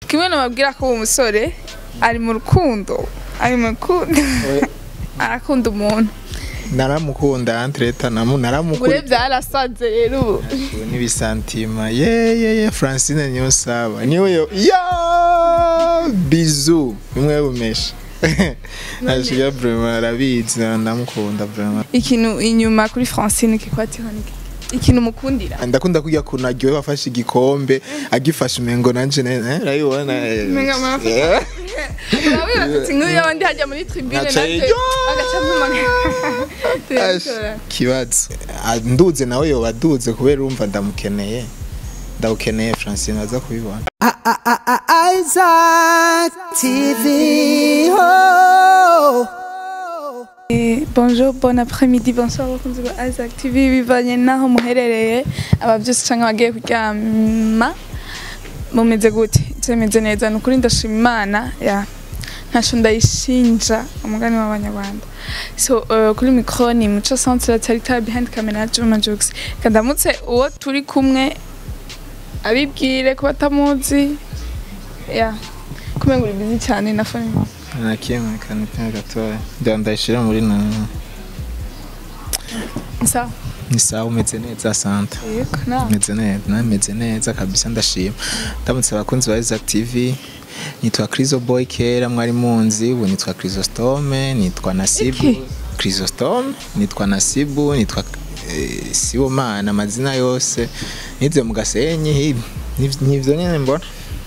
kimwe nababwira ko uwo musore ari mu rukundo arakunda umuntu naramukunda entreta naramukunda ure byarasaze rero ubu nibisantima ye Francine NIYONSABA niwe yo bisou imwe bumesha Ashiya vraiment arabizi ndamukunda vraiment ikintu inyuma kuri Francine kikwati honike ikintu mukundira ndakunda kujya kunaryohe wafashe igikombe agifashe umengo nanje rayibona menga mafata Nguyu wandi hajya muri tribune nanje agacamuma kibazo nduze nawe yo baduze kubera urumva ndamukeneye Francine aza kubibona Isaac TV. Bonjour, bon après-midi, bonsoir, bakunzi ba Isaac TV bivanye naho muherereye abavyose canke bagiye kuryama mumeze gute zemeze neza nukuri ndashima Imana ya ntasho ndayishinja umugani w'abanyarwanda so kuri micro ni muco centre territoire behind camera Juma Jokes kandamutse uwo turi kumwe abibwire ko batamuzi ya kumengura bizi cyane na family nakimwe kanipinga gatoya ndandashira muri nana sawa ni sawa umeze neza santa meze neza kabisa ndashima ndamutse abakunzi ba Isaac TV nitwa Crizo Boy kera mwari munzi ubu nitwa Chrysostome nitwa Nasibu Chrysostome nitwa Nasibu nitwa Sibomana amazina yose nivyo mu Gasenyi nivyo nyene mbona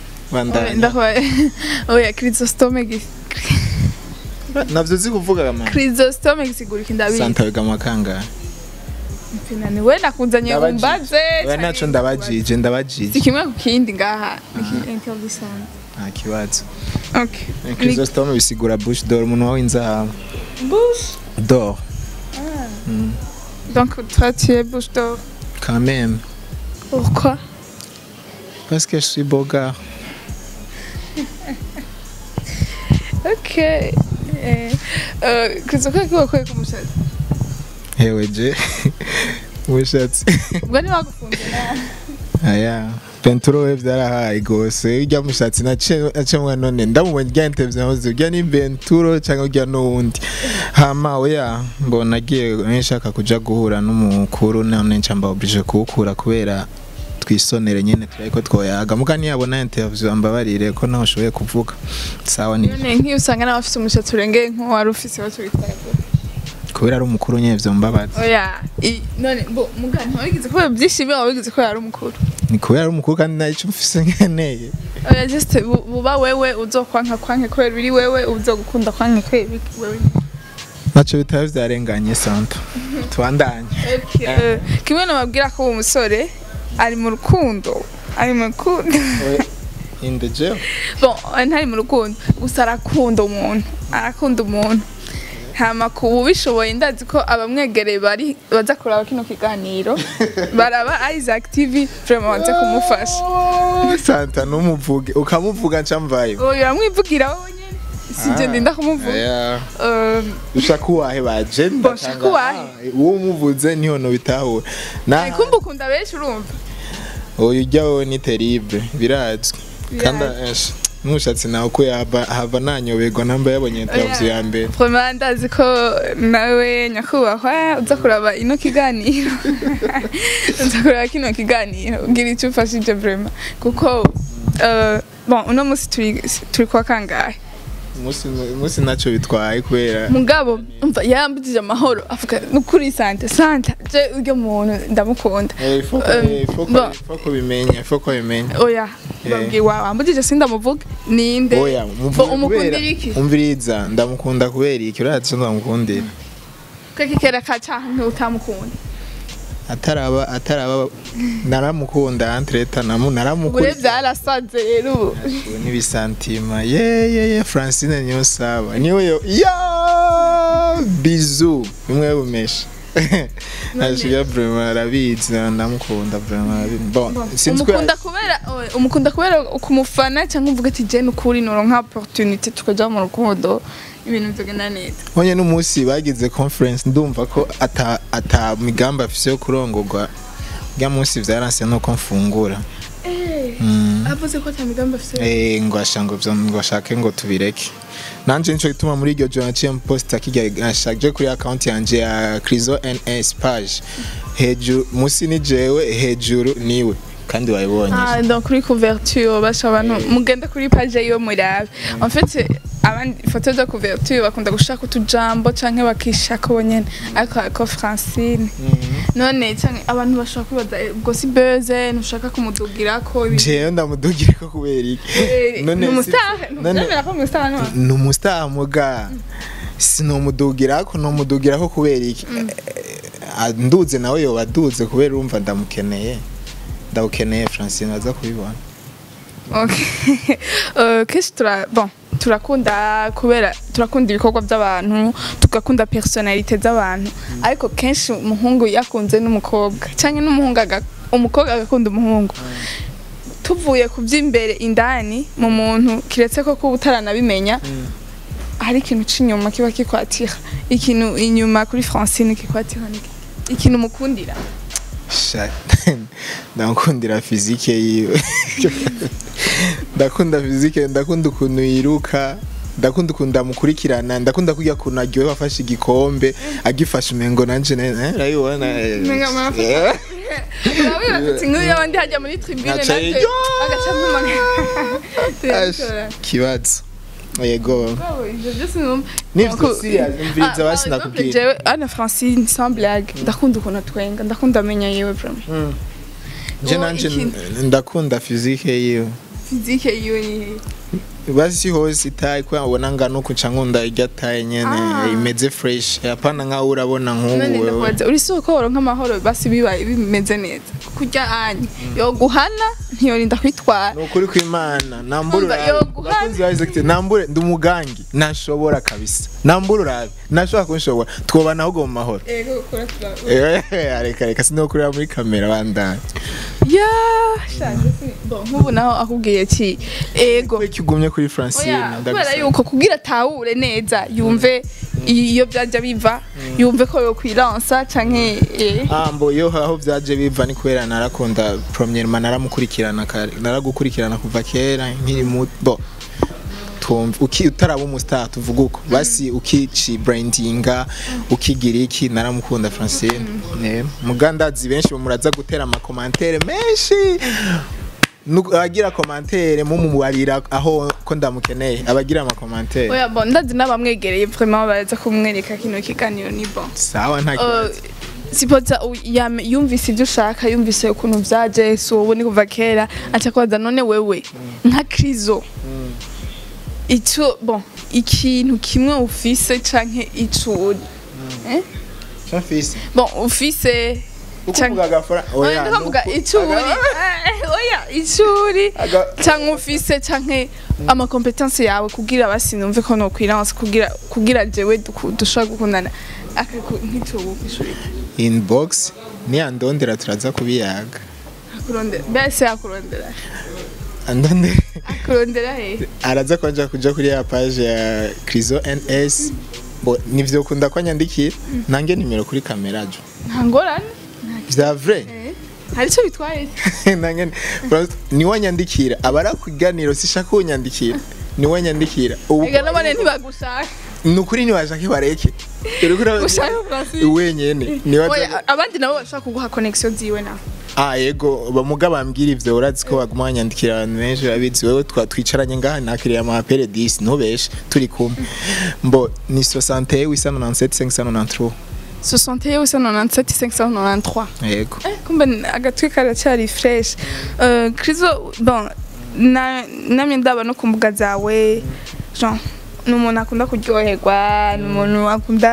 oya Chrysostome navyo zikuvuga kama Chrysostome gisigurika ndabizi santa wega makanga Mpinani we nakunzanye umbaze we naco ndabajije sikimwe ku kindi ngaha interview sound kibazo okay Chrysostome bisigura bouche d'or umuntu w'inzahabu bouche d'or donc toi tu es bouche d'or quand même pourquoi parce que je suis beau gars ok kuzoka kwa kumushatsi hewe je umushatsi ubwo ni wagufunze na aya penturo we vyarahaye gose ujya mushatsi nacemwe none ndamubonye rya interview nahoze ujya ni penturo cyangwa ujya n'uwundi hama oya mbona agiye nshaka kuja guhura n'umukuru none ncamba oblige kuwukura kubera twisonere nyene turiko twoyaga mugani yabona interview ambabarire ko naho shoboye kuvuga sawa ni none nk'iyo usanga n'abafite umushatsi urengeye nko wari ufise wacu bitwaye kubera ari umukuru nyene vyo mbabaza oya none bo mugani wabigize ko byishimiye wabigize ko yari umukuru ni kubera ari umukuru kandi nayo mfise nkeneye oya just buba wewe uzokwanka kubera biri wewe uzogukunda kwanka kubera wewe naco bitari vyarenganye santa twandanye kimwe nababwira ko uwo musore ari mu rukundo in the jail bon ntari mu rukundo gusa arakunda umuntu hama kubishoboye ndazi ko abamwegereye bari baza kuraba kino kiganiro baraba Isaac TV vraiment baze kumufasha santa numuvuge ukamuvuga ncamvayo oyo ramwivugira wowe nyene sije ndinda kumuvuga ushaka uwahe bagenda uwo umuvuze niho no bitahura na kumbukunda benshi urumva oyo ujyaho ni terrible birazwi kandi n'umushatsi nawe ko hava nanyoberwa namba yabonye interview ya mbere vraiment ndazi ko nawe nyakubahwa uza kuraba ino kiganiro kino kiganiro ngira icyo ufashije vraiment kuko bon uno musi turi kwa kangahe musi naco bitwaye kubera mugabo umva yambujije amahoro avuga nukuri sante je uryo muntu ndamukunda foko bimenya oya babwiye wambujije sindamuvuga ninde oya umukundira iki umviriza ndamukunda kubera iki urazi ndamukundira kakikera kaca ntutamukunda ataraba naramukunda entreta naramukunda ure byarasaze rero ubu nibisantima ye Francine NIYONSABA niwe yo bisou imwe bumesha Ashiya vraiment arabizi ndamukunda vraiment bon umukunda kubera kumufana cyangwa uvuga ati je nukuri noronka opportunity tukaja mu rukundo ibintu byogenda neza onye n'umunsi bagize conference ndumva ko ata migamba afise yo kurongorwa bya munsi vyaranse no konfungura avuze ko atamigambi afite ngo ashango ngo ashake ngo tubireke nanje nico gituma muri iryo joro naciye posta kijya ashaje kuri account yanje ya Crizo NS page hejuru musi ni jewe hejuru niwe kandi wayibonye donc kuri couverture basha abantu mugende kuri page yo murabe en fait abandi photo de couverture bakunda gushaka utujambo canke bakishaka bonyene ariko Francine none canke abantu bashaka kwibaza ubwo si beze nushaka kumudugira ko je ndamudugira ko kubera iki none numustar muga sinomudugira ko nomudugira ko kubera iki nduze nawe yo baduze kubera urumva ndamukeneye ndawukeneye Francine aza kubibona bon turakunda kubera turakunda ibikorwa by'abantu tugakunda personalite z'abantu ariko kenshi umuhungu yakunze n'umukobwa cyangwa n'umuhungu umukobwa agakunda umuhungu tuvuye ku by'imbere indani mu muntu kiretse ko utaranabimenya hari ikintu cy'inyuma kiba kikwatira ikintu inyuma kuri Francine kikwatira ikintu mukundira ndakundira fizike yiwe ndakunda fizike ndakunda ukuntu yiruka ndakunda ukuntu ndamukurikirana ndakunda kujya kuntu aryohe afashe igikombe agifashe umengo nanje urayibona nk'iyo abandi hajya muri tribune nanje kibazo yego nivyo serious imviriza basi nakubwira ana Francine sans blague ndakunda ukuntu atwenga ndakunda amenya yewe vraiment je nanje ndakunda fizike yiwe basi hose itaye kwa ubona ngano kucankunda irya taye nyene imeze fresh apana nka urabona nk'ubu uri soko woronka amahoro basi bibaye bimeze neza kurya anye yo guhana ntiyorinda kwitwara nukuri kw'Imana nambura bakunzi ba exact nambure ndumugangi nashobora kabisa nambura urabe nashobora kunshobora twobana ahubwo mu mahoro reka sinokurira muri kamera bandanye shaje bon nkubu naho akubwiye ki ego kigumye kuri Francine ndabona yuko kugira tahure neza yumve iyo byaje biva yumve ko yo kwiransa canke ambo yo aho byaje biva ni kwera narakunda premier man naramukurikirana naragukurikirana kuva kera nkiri muto utaraba umustar tuvuga uko basi ukici brandinga ukigira iki naramukunda Francine mugandazi benshi muraza gutera ama commentaire menshi agira commentaire mumubarira aho ko ndamukeneye abagira ama commentaire oya bon ndazi nabamwegereye vraiment baraza kumwereka kino kiganiro ni bon sawa nta kibazo sipoza yumvise ibyo ushaka yumvise ukuntu byaje so ubone kuva kera atakwaza none wewe nka Crizo icyo bon ikintu kimwe ufise canke icuri chafise bon ufise ukuvuga gafara oya ndavuga icuri oya icuri canke ufise canke ama competence yawe kugira basinumve ko no kwirance kugira jewe dushaka gukundana nk'icyo ishuri inbox ni andondera turaza kubiyaga akurondera bese akurondera andonde akurondera he araza kwanja kuja kuri ya page ya Crizo NS bo nivyo kunda kwanyandikira nange nimero kuri kamera jo ntangorane vya vrai hari cyo bitwaye nange ni wanyandikira abara kuganiro sishaka unyandikira ni wanyandikira ega nabone ntibagushaka nukuri ni washaka bareke wenyene abandi nabo bashaka kuguha connection ziwe na yego bamuga bambwira ivyo urazi ko baguma banyandikira abantu benshi babizi wewe twicaranye ngaha nakiriye ama appel 10 ntubeshe turi kumwe mbo ni 61 897 593 yego kumbe agatwi karacyari fresh Crizo bon namye ndaba no kumbuga zawe genre numuntu akunda kuryoherwa numuntu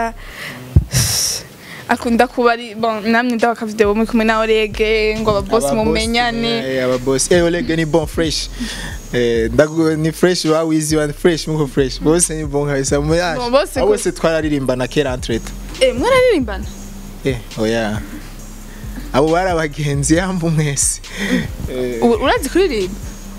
akunda kuba ari bon namwe ndabaka video muri kumwe na Orege ngo ababoss mumenyane ababoss Orege ni bon fresh ni fresh wa wizi wa fresh muko fresh bose ni bon kabisa bose twararirimbana kera entrete mwararirimbana oya abo bara bagenzi yambu mwese urazi kuririmba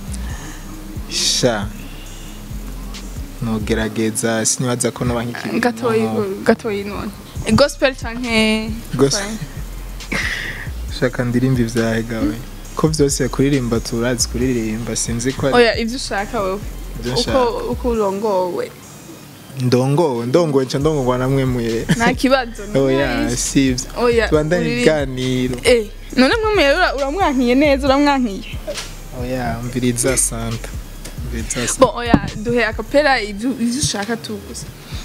sha no gerageza sinibaza ko no bankiki gatoyi none gospel canke gospel shaka ndirimba ivyahe gawe ko vyose kuririmba turazi kuririmba sinzi ko oya ivyo ushaka wewe uko urongowe ndongowe nca ndongorwa namwe muye nta kibazo oya sivyo tubandanye iganiro none mwe muye uramwankiye neza uramwankiye oya mviriza santa bon oya duhe akapera ivyo ushaka tugusa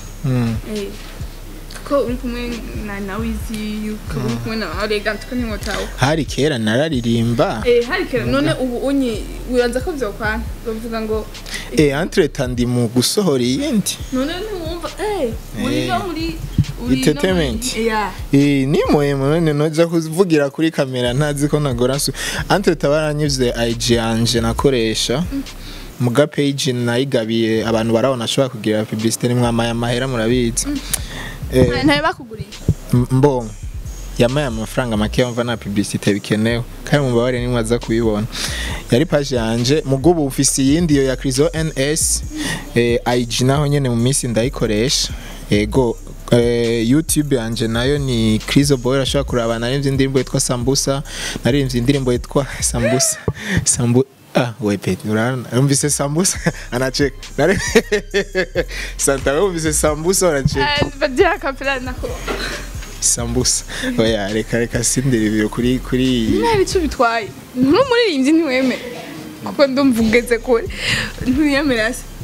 ko uri kumwe na wizi yuko uri kumwe na arega tukanimotaho hari kera nararirimba hari kera none ubu unyi wiranza ko vyokwana bavuga ngo entreta ndi mu gusohora iyindi none ntumva muri no muri entertainment ni muhemu none noja kuvugira kuri kamera ntazi ko nagora entreta baranyuze IG yanje nakoresha muga page nayigabiye abantu barabona ashobora kugira publicité ni mwama y'amahera murabizi ntaye bakuguriye mbongo yamaye amafaranga make yumva na publicité bikenewe kandi mubabare nimwe aza kubibona yari page yanje mugubu ufisi yindi yo ya Krizo NS IG naho nyene mu minsi ndayikoresha ego YouTube yanje nayo ni Krizo Boy ashaka kurabana n'indirimbo yitwa Sambusa naririmbye indirimbo yitwa Sambusa wait urumvise sambusa anacheka nare santa urumvise sambusa anacheka badia kapela nako sambusa oya reka sindire ibyo kuri nari cyo bitwaye n'umuririmbyi ntiweme kuko ndumvugeze kure ntiyemera se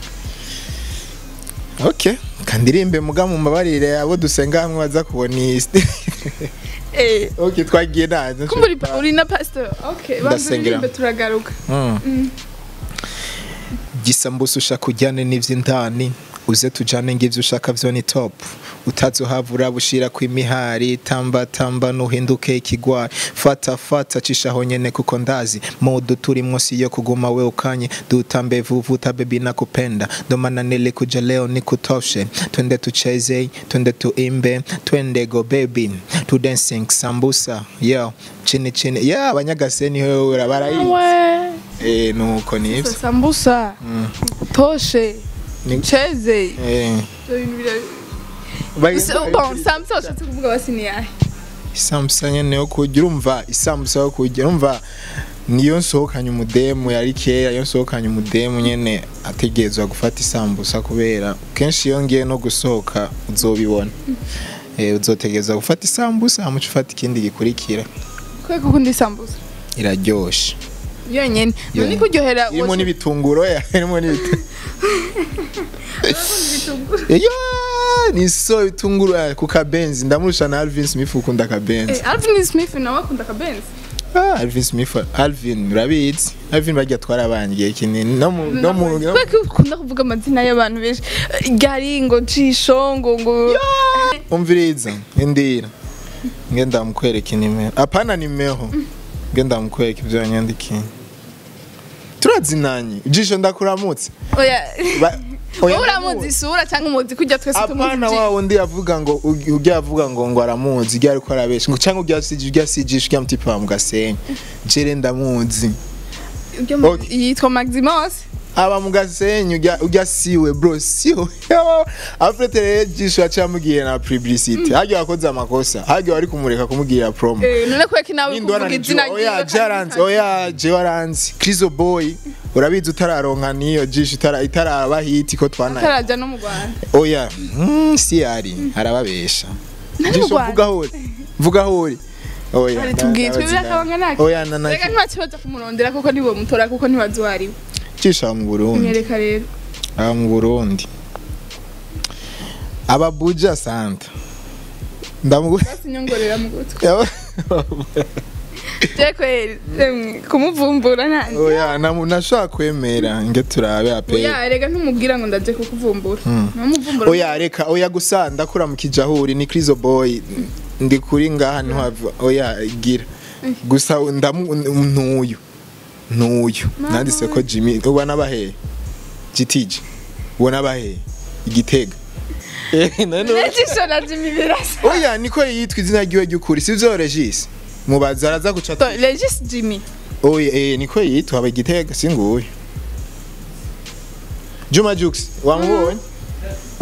okay kandirimbe muga mu mbabarire abo dusenga hamwe baza kubona okay twagiye naje kumburi uri na pastor okay bandirimbe turagaruka gisambusa ushaka kujyane n'ivy'indani uze tujane ngivyo ushaka vyo ni top utazohavura bushira kw'imihari tamba nuhinduke ikigwari fata cishaho nyene kuko ndazi modo turimwo siyo kuguma we ukanye dutambe vuvuta baby nakupenda ndomana nile kuja leo nikutoshe twende tucheze twende tuimbe twende go baby to dancing sambusa yo chini yeah abanyagaseni ho urabarai nuko nivyo sambusa toshe cheze sambusa ushatse kuvuga basini yahe sambusa nyene yo kugira umva isambusa yo kugira umva niyo nsohokanye umudemu yari kera yo nsohokanye umudemu nyene ategezwa gufata isambusa kubera kenshi iyo ngiye no gusohoka uzobibona uzotegezwa gufata isambusa amuca ufata ikindi gikurikira kweko kundi isambusa iraryoshe yonyene none kuryohera irimo n'ibitunguro irimo n'ibitunguro ni so bitunguru ku kabenzi ndamurusha na Alvin Smith ukunda kabenzi Alvin Smith nawe akunda kabenzi Alvin Smith Alvin rabizi Alvin bajya twarabangiye kinini no mu ukunda kuvuga amazina y'abantu benshi garingo cishongo umviriza indira ngenda mukwereka nimero apana nimero ngenda mukwereka ibyo yanyandikiye turazinanye ijisho ndakuramutse oya uramuzi isura cyangwa umuzi kujya twese tumuzi apana wawo ndi avuga ngo ujya avuga ngo aramuzi ujya ariko arabesha ngo cyangwa ujya sijisha ujya mutipa mugasenya jere ndamuzi yitwa Maximus aba mugasenyi ujya siwe bro siwe afretere jisho acamugiye na publicity hajya wakoze amakosa hajya wari kumureka kumugira promo none kweki nawe kuvuga izina oya jaranze oya jewaranze Krizo Boy urabizi utararonka niyo jisho itaraba hiti ko twana taraja no mu Rwanda oya si ari arababesha jisho vuga hori oya tubwitwe birakabanga naki oya nana reka ntakibaza kumurondera kuko nibo mutora kuko ntibazwariwe cisha mu Burundi nyereka rero mu Burundi ababuja santa basinyongorera mu gutwe Jekwe kumuvumbura nani oya nashaka kwemera nge turabe ape oya rega ntumubwira ngo ndaje kukuvumbura namuvumbura oya reka oya gusa ndakura mu kijahuri ni Krizo Boy ndi kuri ngaha ntwava oya gira gusa ntuyu nandise ko Jimmy ubona bahe gitije ubona bahe igitega Regis na Jimmy birasa oya niko yitwa izina ryiwe ry'ukuri sivyo Regis mubaza araza gucata Regis Jimmy oya niko yitwa aba igitega singuye Juma Jux wamubonye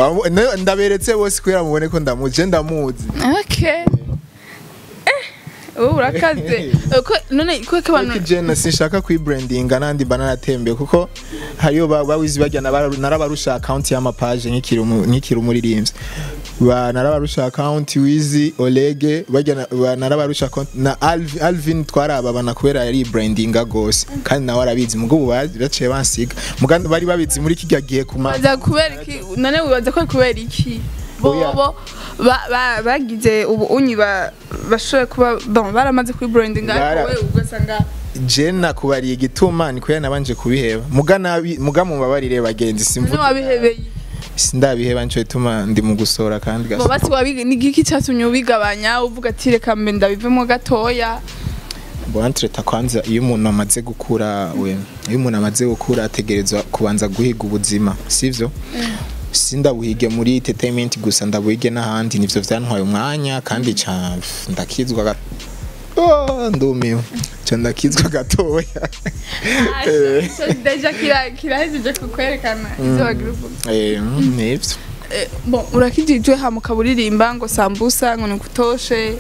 ndaberetse bose kwera mubone ko ndamuzi okay urakaze none ko abantu Jena sinshaka kwibrandinga nandi bananatembe kuko hariyo bawizi bajya narabarusha account ya Partage nkikiri umuririmbyi narabarusha account wizi Olege bajya narabarusha account na Alvin twaraba bana kubera yari brandinga gose kandi nawe arabizi mugo baciye bansiga muganda bari babizi muri kijya gihe kumaza kubera iki none wibaza ko kubera iki bobo bagize ubu unyi bashoye kuba baramaze kwibrandinga ariko we ugasanga Jena kubariye gituma niko yanabanje kubiheba muga mu babarire bagenzi simvuga wabihebeye sindabiheba nco ituma ndi mu gusora kandi gasa basi wabiga nigiki cyatumye ubigabanya uvuga ati reka mbe ndabivemo gatoya Boantreta kwanza iyo umuntu amaze gukura iyo umuntu amaze gukura ategerezwa kubanza guhiga ubuzima sivyo sindabuhige muri entertainment gusa ndabuhige n'ahandi nivyo vyantwaye umwanya kandi ndakizwa ndumiwe ndakizwa gatoya so deja kirahejeje kukwerekana ivyo wagira nivyo bon urakijijwe hamuka buririmba ngo sambusa ngo nikutoshe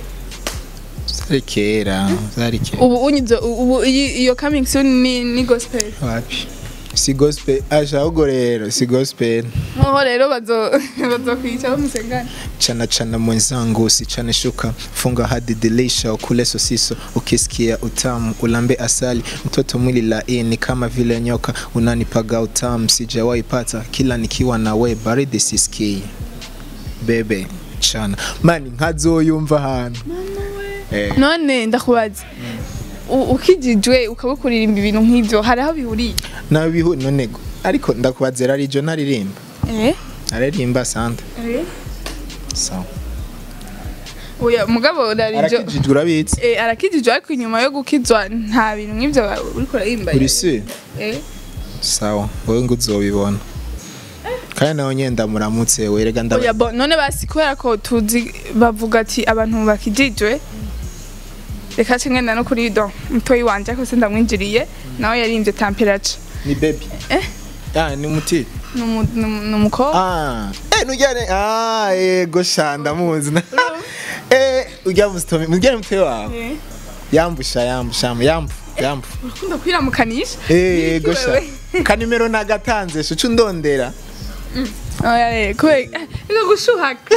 Zarikera ubu unyizo ubu iyo coming soon ni gospel wapi si gospel ahubwo rero si gospel rero bazokwica bamusengana chana mwenzangu sichane shuka funga hadi dilisha ukule sosiso ukisikia utamu ulambe asali mtoto mwili laini kama vile nyoka unanipaga utamu sijawahi pata kila nikiwa na we baridi siski bebe chana mani nkazoyumva hano none ndakubaza ukijijwe ukabukuririmba ibintu nk'ivyo haraho bihuriye nabihu none ariko ndakubaza rarijo naririmba aririmba sante sawa oya mugabo rarijo arakijijwe urabitse arakijijwe ariko inyuma yo gukizwa nta bintu nk'ivyo uriko uririmba urisi sawa wowe ngo uzobibona kandi nawe nyenda muramutse werega oya none basi kubera ko tuzi bavuga ati abantu bakijijwe reka cengenda no kuri mutoyi wanje ko sindamwinjiriye nawe yarimvye temperature ni baby ni muti numuko nujyane yego shanda muzi ujya mustomi mugere mutoyi wawe yambusha ukunda kwiramukanisha yego sha kanimero nagatanze shucu ndondera oya kwe gushuhaka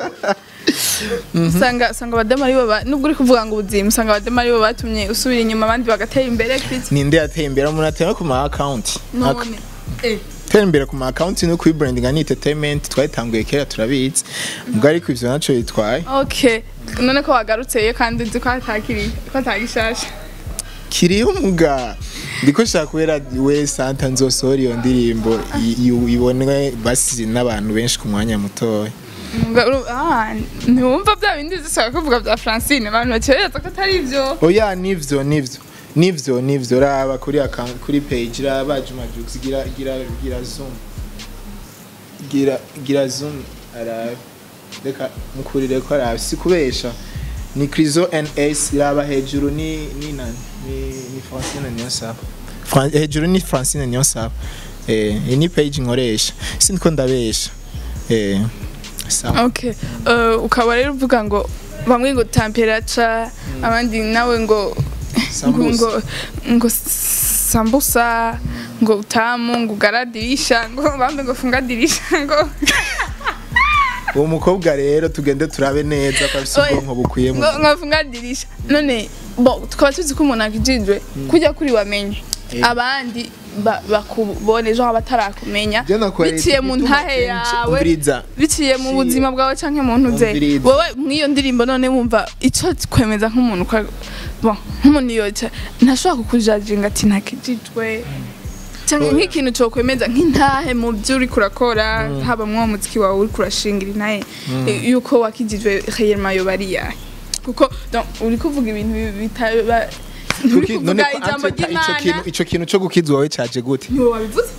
usanga abadema ari bo nubwo uri kuvuga ngo ubuzima usanga abadema ari bo batumye usubira inyuma abandi bagatera imbere ninde yateye imbere umuntu ateye ku ma account none tera imbere ku ma account no kuri branding and entertainment twayitanguye kera turabitse ubwo ariko ivyo naco yitwaye okay none ko wagarutse kandi uzi ko atagishasha kiri umuga ndiko shaka kubera we Santa nzosori iyo ndirimbo ibonwe basize n'abantu benshi ku mwanya mutoya ntiwumva bya bindi zishaka kuvuga bya Francine abantu bacereza ko atari ivyo oya nivyo raba kuri page raba Juma Jux gira zoom ara reka mukurire ko ara sikubesha ni Krizo NS raba hejuru ni Francine NIYONSABA hejuru ni Francine NIYONSABA ni page nkoresha siniko ndabesha okay ukaba rero uvuga ngo bamwe ngo temperature abandi nawe ngo sambusa ngo utamu ngo garadirisha ngo bambe ngo funga dirisha ngo uwo mukobwa rero tugende turabe neza kabisa ubwonko bukwiye mu ngo funga dirisha none tukaba tuzi ko umuntu akijijwe kujya kuri wamenye abandi bakubone ejo abatarakumenya biciye mu ntahe yawe biciye mu buzima bwawe canke mu ntuze wowe mwiyo ndirimbo none wumva ico kwemeza nk'umuntu nk'umuntu yoca ntashobora kukujajinga ati ntakijijwe canke nk'ikintu cyo kwemeza nk'intahe mu byo uri kurakora haba mu muziki wawe uri kurashingira intahe yuko wakijijwe réellement yo bariya kuko uri kuvuga ibintu bitaba ico kintu cyo gukizwa wawe caje gute niwe wabivuze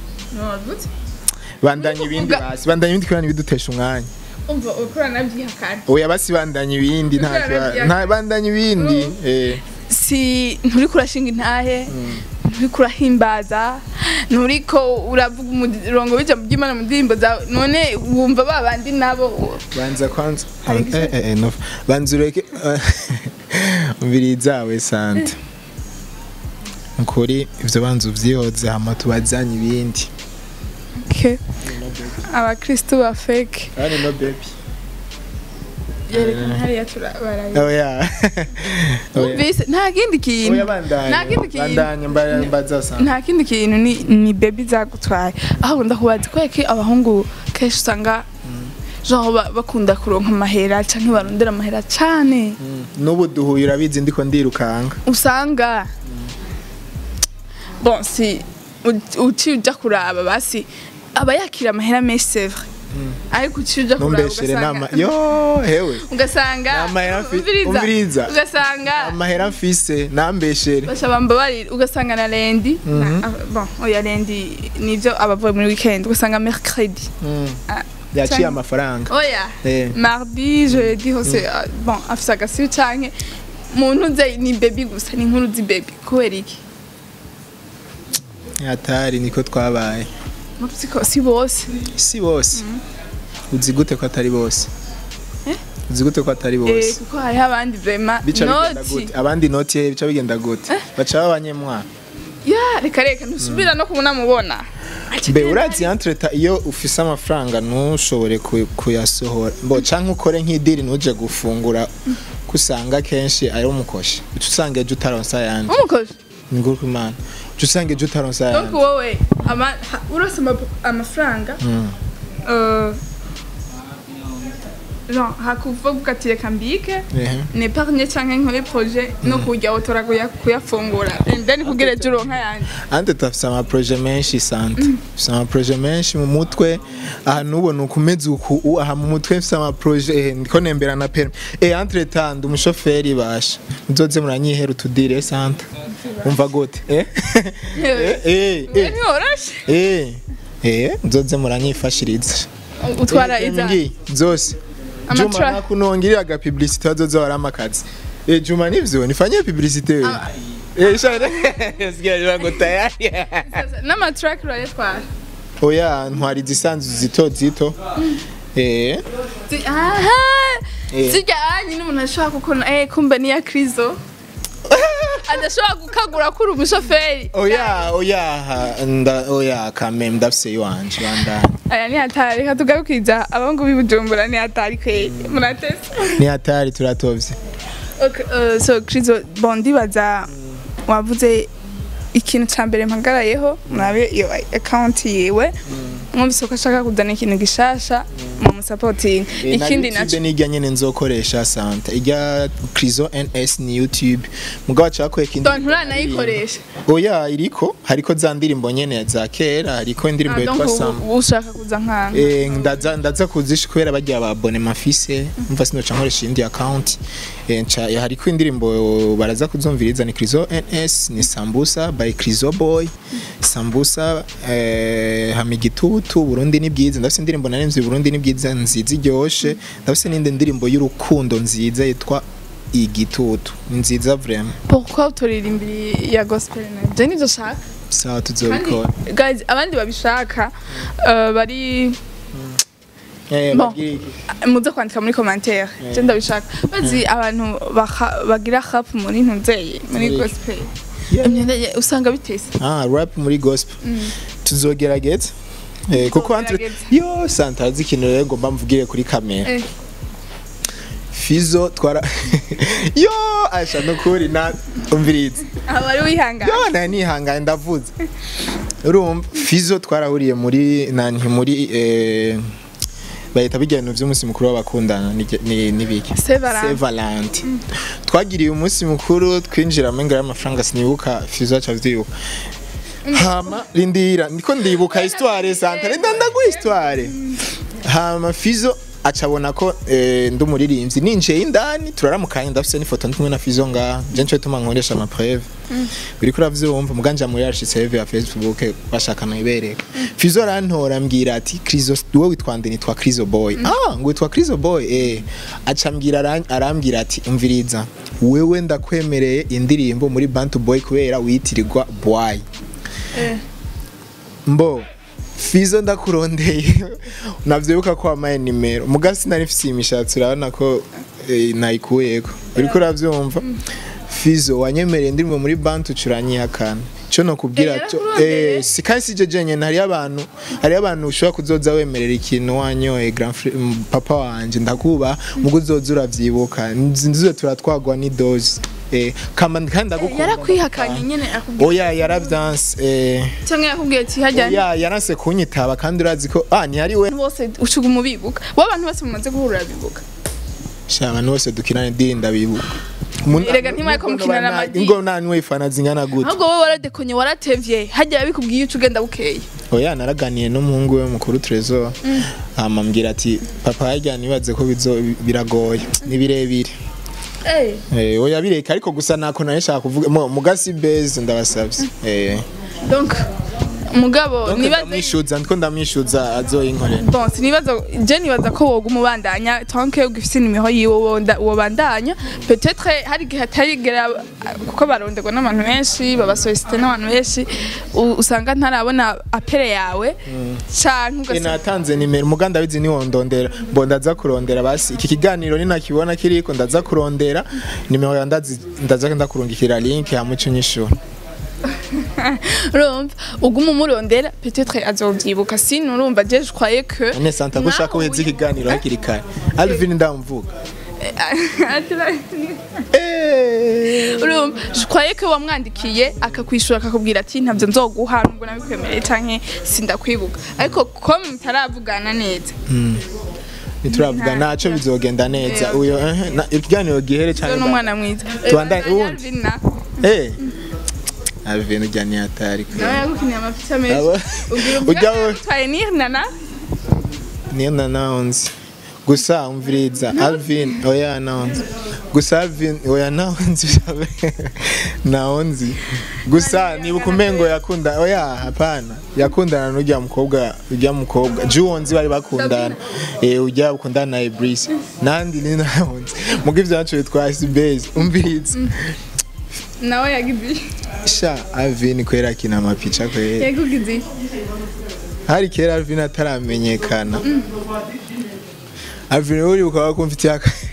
bandanye ibindi kandi bidutesha umwanya umva ukora nabyihakana oya basi bandanye ibindi nta bandanye ibindi si nturi kurashinga intahe nturi kurahimbaza nturiko uravuga umurongo bija mu by'Imana mu ndirimbo zawe none wumva babandi nabo banza kwanza no banzureke umviriza we sante ukuri ivyo banzu vyihoze hama tubazanye ibindi okay abakristo ba fake ari no baby yerekana hariya turabaraye oh yeah ubise nta kindi kintu nta kindi kintu bandanye mbaza sana nta kindi kintu ni baby zagutwaye aho ndakubaza kweki abahungu keshi usanga genre bakunda kuronka amahera canke barondera amahera cane nubu duhuye urabizi ndiko ndirukanga usanga bon si uci uja kuraba basi abayakira amahera menshi c'est vrai ariko uci uja kuraba ugasanga yo hewe ugasanga umviriza ugasanga amahera mfise nambeshere bashabamba bari ugasanga na lendi bon oya lendi nivyo abavuye muri weekend ugasanga mercredi yaciye amafaranga oya mardi jeudi hose bon afisa gasi canke muntu ze ni baby gusa ni nkuru zi baby kubera iki yatari niko twabaye mutiko si bose uzi gute ko atari bose uzi gute ko atari bose kuko hari abandi vraiment noti abandi noti bica bigenda gute baca babanyemwa ya reka ntusubira no kubona mubona be urazi entreta iyo ufise amafaranga ntushobore kuyasohora mbo canke ukore nk'idiri ntuje gufungura kusanga kenshi ayo mukoshi usanga ejo utaronsa yanje umukoshi nguru imana usanga ejo utaronsa yanje donc wowe urose amafaranga genre hakuvuga ati reka mbike n'epargne canke nkore projet no kujya otoragoya kuyafungura then kugira juro nka yanje ante tafisa ama projet menshi sante sama projet menshi mu mutwe aha nubona ukumeze uku aha mu mutwe mfisa ama projet ndiko nembera na permis entre temps umushoferi basha nzoze muranyihera utudire sante umva gute nzoze muranyifashiriza utwara iza zose Juma nakunongirira ga publicité azoza waramakazi Juma nivyo nifanye publicité share yasigaje ngo tayari nama track rayatwara oya ntwari zisanzu zito sijya nyine umuntu ashaka gukora kumbe ni ya Krizo adashobora gukagura kuri umushoferi oya kamem ndafise yanje bandanye aya ni hatari reka tugarukiza abahungu b'ibujumbura ni hatari kweli muratese ni hatari turatovye okay so Krizo bondi baza wavuze ikintu cyambere mpagarayeho murabe iyo account yiwe mwumvise ko ashaka kudana ikintu gishasha mu supporting ikindi naco nijya nyene nzokoresha sante ijya Krizo NS ni YouTube mugabo cyakoye ikindi don't nayikoresha oya iriko hariko za ndirimbo nyene za kera hariko indirimbo yitwa Sam ushaka kuza nkanga ndaza kuzishikera bajya ababone mafise mva sino cankoresha indi account hariko indirimbo baraza kuzumviriza ni Krizo NS ni Sambusa by Krizo Boy Sambusa hamigitutu Burundi ni bwiza ndafise indirimbo naremvye Burundi ni bwiza nziza iryoshe ndafise n'indi ndirimbo y'urukundo nziza yitwa igitutu nziza vraiment pourquoi utoririmbiri ya gospel na je nivyo shaka sawa tuzobikora guys abandi babishaka bari muze kwandika muri commentaire je ndabishaka bazi abantu bagira rap muri ntunzeye muri gospel usanga bitese rap muri gospel tuzogerageza kuko entre yo santazi ikintu rero ngomba mvugire kuri kamera Fizo twara yo asha nukuri na umviriza abari wihangana yo nani hangana ndavuze urumva Fizo twarahuriye muri muri bayita bijyana vy'umunsi mukuru w'abakundana ni biki Sevalent twagiriye umunsi mukuru twinjira mu ngara y'amafaranga sinibuka Fizo acavyuka hama rindira niko ndibuka histoire santa ndaguha histoire hama Fizo acabona ko ndumuririmbyi ninje indani turaramukanye ndafise n'ifoto ndimwe na Fizo nga je nco tuma nkoresha ama preuve biri kuri avyumva muganja muri yashitse ya Facebook bashakana ibereka Fizo arantora mbwira ati Krizo wowe witwande nitwa Krizo Boy ngo witwa Krizo Boy acambwira arambwira ati umviriza wewe ndakwemereye indirimbo muri Bantu Boy kubera witirirwa Boy mbo Fizo ndakurondeye navyibuka ko amaye nimero mugasi nari mfise imishatsi urabona ko nayikuyeko uriko uravyumva Fizo wanyemereye ndimo muri band ucuranyihakana cyo no kubwira cyo sikasi je jenye hari abantu ushobora kuzoza wemerera ikintu wanyoye papa wanje ndakuba muguzoza uravyibuka nzizo turatwagwa ni doze kama kandi ndagukunda yarakwihakanye nyene akubwira oya yaravyanse cyangwa yakubwiye ati hajya oya yaranse kunyitaba kandi urazi ko ni ari we bose ucuga umubibuka w'abantu bose mumaze guhurura bibuka abantu bose dukirane dinda bibuka Erega ntimaye ko mukinana amagi ngo nani wifana zingana gute ahubwo wowe waradekonye waratevye hajya bikubwiye ucu ugenda bukeye oya naraganiye n'umuhungu we mukuru Trezor amambwira ati papa hajya nibaze ko biragoye ni birebire oya bireka ariko gusa nako nashaka kuvuga mugasi base ndabasabye donc mugabo nibaza ndamwishuza azoyinkorera bon nibaza ko woga umubandanya tanke ugifise nimiho yiwe wobandanya peut-être hari gihe atarigera kuko barondegwa n'abantu benshi babasolicite n'abantu benshi usanga ntarabona apere yawe canke natanze nimero muganda bizi ni wondondera mbo ndaza kurondera basi iki kiganiro ni nakibona kiriko ndaza kurondera nimero ndaza ndakurungikira link hamuco nyishura urumva uguma umurondera peut-être azovyibuka sino urumva je croyais que ne santa ko shaka uheze ikiganiro hakiri kare Alvin ndamvuga urumva je croyais que wamwandikiye akakwishura akakubwira ati ntavyo nzoguha nubwo nabikwemereye canke sindakwibuka ariko ko mutaravugana neza nituravuga naco bizogenda neza uyo ikiganiro gihere cyane n'umwana mwiza tuandane ubundi Alvin ujyanye atari ko yagukinye amapicha menshi ugira twaye nirnana onzi gusa umviriza Alvin oya naonzi gusa Alvin oya naonzi naonzi gusa niba kumengo yakunda oya hapana yakundana n'ujya mukobwa Juonzi bari bakundana ujya ukundana na Ibris nandi ni naonzi mugivyo naco twasi base umviriza nawe yagize sha Alvin kwera kina mapicha kwera yagugize hari kera Alvin ataramenyekana Alvin uri ukaba kumfitiye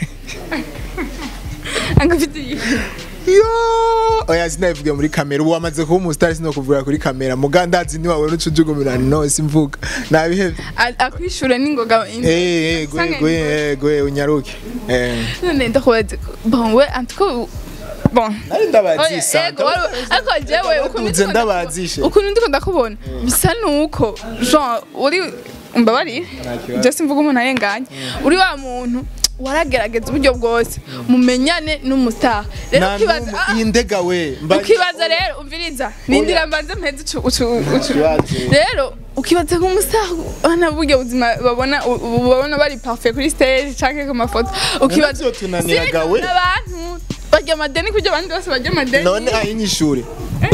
angafitiye yo oya sinavuge muri kamera ubu wamaze kuba umustar sino kuvuga kuri kamera mugandazi ni wawe n'ucujugumirana no simvuga nabihevye akwishura ningoga gwe unyaruke none ndakubaza bon we antiko bon nari ndabazisa ariko jewe ukunze ndabazishe ukuntu ndiko ndakubona bisa nuko genre uri umbabari je simvuga umuntu arenganye uri wa muntu waragerageza uburyo bwose mumenyane n'umustar rero ukibaza indega we ukibaza rero umviriza nindira mbanze mpeze rero ukibaza ko umustar bana buryo buzima babona bari parfait kuri stage canke ku mafoto ukibaza tunaniraga we abantu bajya madeni kujya abandi bose bajya madeni none ayinyishure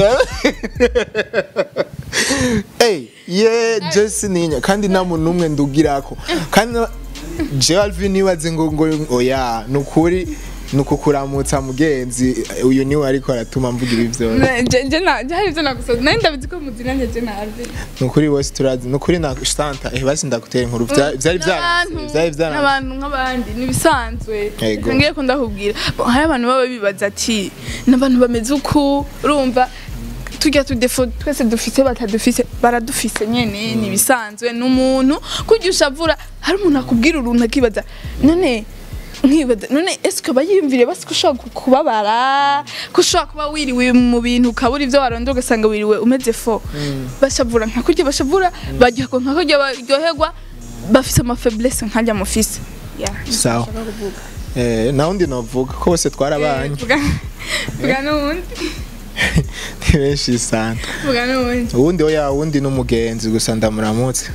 Jesse ninya kandi nta muntu numwe ndugirako kandi Alvin nibaze ngo oya nukuri nukukuramutsa mugenzi uyu niwe ariko aratuma mvugira ivyo je hari ivyo nagusoza nari ndabizi ko muziranye je na Alvin nukuri wose turazi nukuri na Santa basi ndagutera inkuru vyari n'abantu nk'abandi nibisanzwe ngiye ko ndakubwira hari abantu baba bibaza ati n'abantu bameze uku urumva tujya tudefo twese dufise batadufise baradufise nyene nibisanzwe n'umuntu kujya ushavura hari umuntu akubwira uruntu akibaza none nkibaza none eske bayimvire basi kushaka kubabara kushaka kuba wiriwe mu bintu ukabura ivyo warondera ugasanga wiriwe umeze fo bashavura nka kurya bashavura bajya ko nka kurya baryohegwa bafise ama faiblesse nkajya mufise sawa naundi novuga ko bose twarabanye vuga n'undi benshi sana vuga n'undi uwundi oya uwundi n'umugenzi gusa ndamuramutse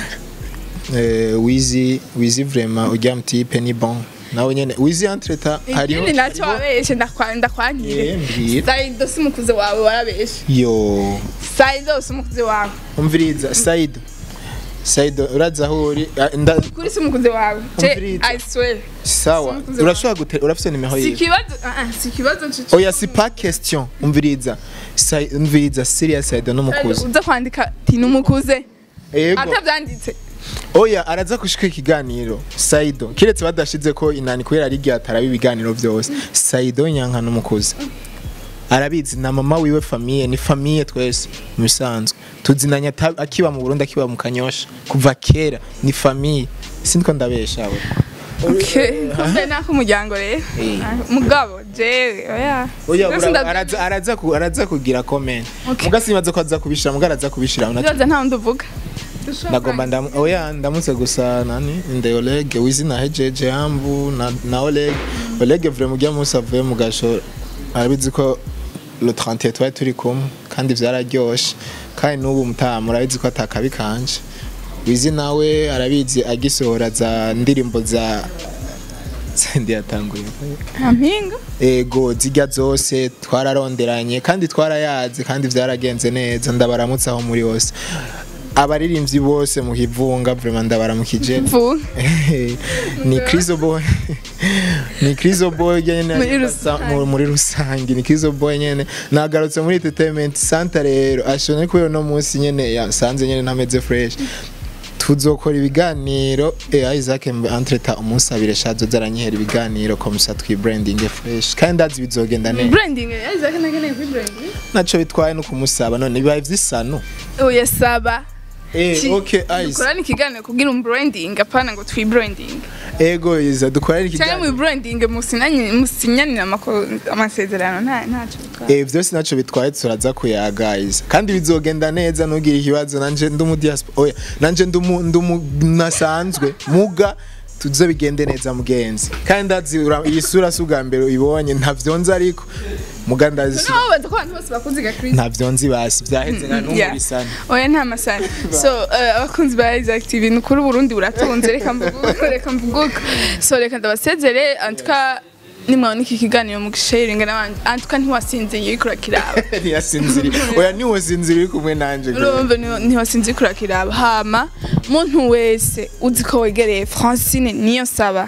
wizi vraiment ujya mtipe ni bon nawe nyene wizi entreta hariho ni nacho abeshe ndakwankire Saido simukuze wawe warabeshe yo Saido simukuze wawe umviriza Saido uraza hori kuri simukuze wawe I swear sawa urashobora gutera urafise nimero yiwe sikibazo oya si pas question umviriza serious Saido n'umukuze uza kwandika ti n'umukuze atavyanditse oya araza kushika ikiganiro Saido kiretse badashize ko inani kubera ari gihatara ibiganiro byose Saido nyankana umukozi arabizi na mama wiwe famille ni famille twese musanzwe tuzinanya akiba mu Burundi akiba mu Kanyosha kuva kera ni famille sindiko ndabesha we okay kumbe nako umuryango rero mugabo jewe oya araza kugira comment mugasimaze ko aza kubishira mugaraza kubishira unaza nta nduvuga nagomba oya ndamutse gusa nani inde Oleg wizina hejeje ambu na Oleg vraiment ujya musavuye mu gasho arabizi ko le 30 twari turi kumwe kandi vyararyoshe kandi n'ubu mutamu arabizi ko atakabikanje wizi nawe arabizi agisohora za ndirimbo za ndi yatanguye ampinga ego zijya zose twararonderanye kandi twarayazi kandi vyaragenze neza ndabaramutse aho muri hose abaririmbyi bose mu hivunga vraiment ndabaramukije ni Krizo boy ni Krizo boy nyene muri rusangi ni Krizo boy nyene nagarutse muri entertainment center rero ashone ko no munsi nyene yasanze nyene nameze fresh tuzokora ibiganiro Isaac entreta umusabire shazo zaranyihera ibiganiro komisa twi branding fresh kandi azi bizogenda neza branding Isaac nagene kwi branding naco bitwaye no kumusaba none bibaye vyisano oya saba okay Isaac dukorana ikiganiro kugira branding apana ngo twi branding ego iza dukorana ikiganiro cyane mu branding musinyanira amasezerano ntaco bitwaye vyose naco bitwaye turaza kuya guys kandi bizogenda neza nugira ikibazo nanje ndumu diaspora oya nanje ndumu nasanzwe muga tuzo bigende neza mugenzi kandi azi isura sugambero ibonye ntavyonza ariko muganda azi no abantu bose bakunziga Chris ntavyonzi basi vyaheze nka n'umuri sana oya nta masana so abakunzi ba Isaac TV n'ukuri Burundi buratunze reka mvuguka so reka ndabasezere antuka nimwe niki kiganiro mu sharing n'abandi antuka ntiwasinziye kurakiraba ntiyasinziri oya niwosinziri kumwe nanje urumva ntiwasinziye kurakiraba hama muntu wese uzi ko wegereye Francine NIYONSABA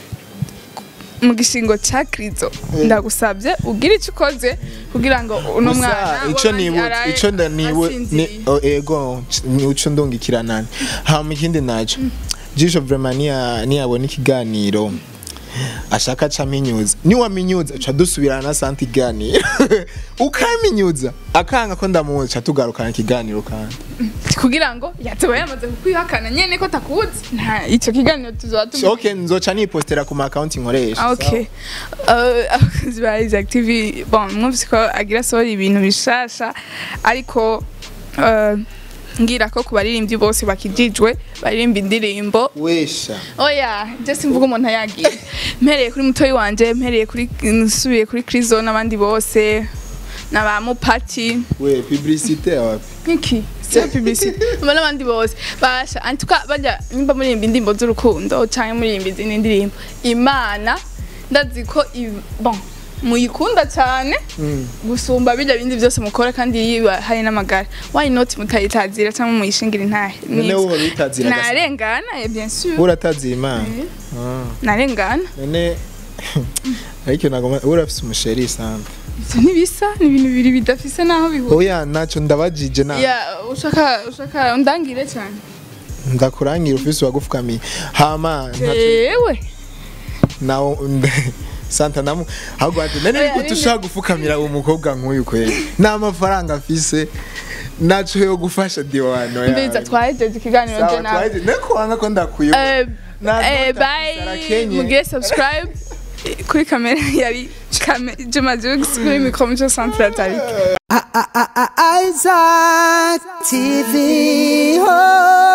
mu gishingo ca Krizo ndagusabye ugira icyo ukoze kugira ngo uno mwana ico ndaniwe ego uco ndungikirana hama ikindi naco jisho vraiment niyabona ikiganiro ashaka caminyuza niwaminyuza cha dusubirana santi iganiro ukaminyuza akanga ko ndamuca tugarukana ikiganiro kandi kugira ngo yatoba yamaze kukwihakana nyene ko takuzi nta ico kiganiro tuzoba okay nzoca nipostera ku account nkoresha okay abakunzi ba Isaac TV bon mwumvise ko agira sori ibintu bishasha ariko ngira ko kubaririmbyi bose bakijijwe baririmba indirimbo wesha oya je simvuga umuntu yagiye mpereye kuri mutoyi wanje mpereye kuri nsubiye kuri Krizo n'abandi bose naba mu party we publicité wapi niki c'est publicité mbona abandi bose basha antuka bajya nimba muririmba indirimbo z'urukundo cyangwa muririmba izindi ndirimbo Imana ndazi ko bon muyikunda cyane gusumba bijya bindi byose mukora kandi yiba hari n'amagara why not mutayitazira cyangwa muyishingira intahe none uho bitazira narengana bien sûr uratazi Imana narengana none ariko nagoma urafise umusheri sante nibisa ni ibintu bibiri bidafise naho bihura oya naco ndabajije na ya ushaka undangire cyane ndakurangira ufise wagufukamiye hama ewe nawo Santa namu hagwate nene gutushaka gufukamira umukobwa nk'uyu kweli n'amafaranga afise naco yo gufasha diwano ya mbiza twahejeje ikiganiro nje nawe neko wanga ko ndakuyo bye mugiye subscribe kuri kamera yari Juma Jux kuri micro central Isaac TV